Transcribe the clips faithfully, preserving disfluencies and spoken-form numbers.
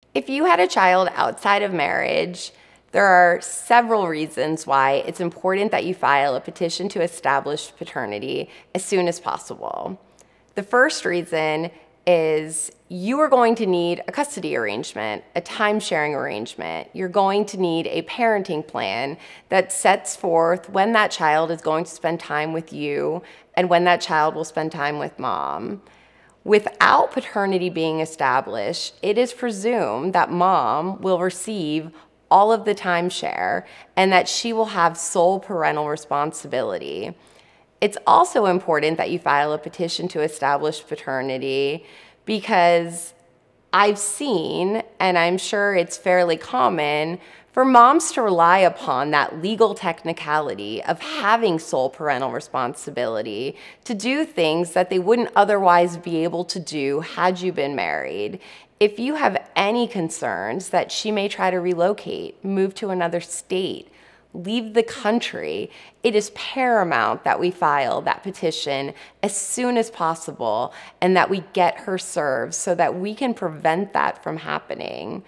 If you had a child outside of marriage, there are several reasons why it's important that you file a petition to establish paternity as soon as possible. The first reason is you are going to need a custody arrangement, a time-sharing arrangement. You're going to need a parenting plan that sets forth when that child is going to spend time with you and when that child will spend time with mom. Without paternity being established, it is presumed that mom will receive all of the timeshare and that she will have sole parental responsibility. It's also important that you file a petition to establish paternity because I've seen, and I'm sure it's fairly common, for moms to rely upon that legal technicality of having sole parental responsibility to do things that they wouldn't otherwise be able to do had you been married. If you have any concerns that she may try to relocate, move to another state, leave the country, it is paramount that we file that petition as soon as possible and that we get her served so that we can prevent that from happening.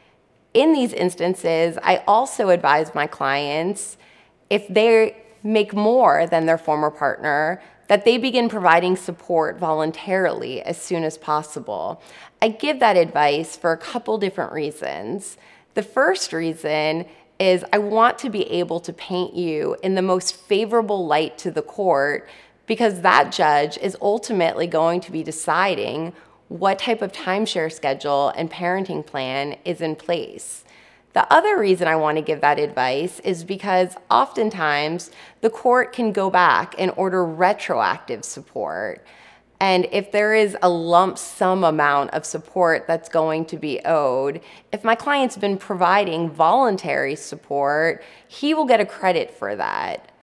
In these instances, I also advise my clients, if they make more than their former partner, that they begin providing support voluntarily as soon as possible. I give that advice for a couple different reasons. The first reason is I want to be able to paint you in the most favorable light to the court because that judge is ultimately going to be deciding what type of timeshare schedule and parenting plan is in place. The other reason I want to give that advice is because oftentimes the court can go back and order retroactive support. And if there is a lump sum amount of support that's going to be owed, if my client's been providing voluntary support, he will get a credit for that.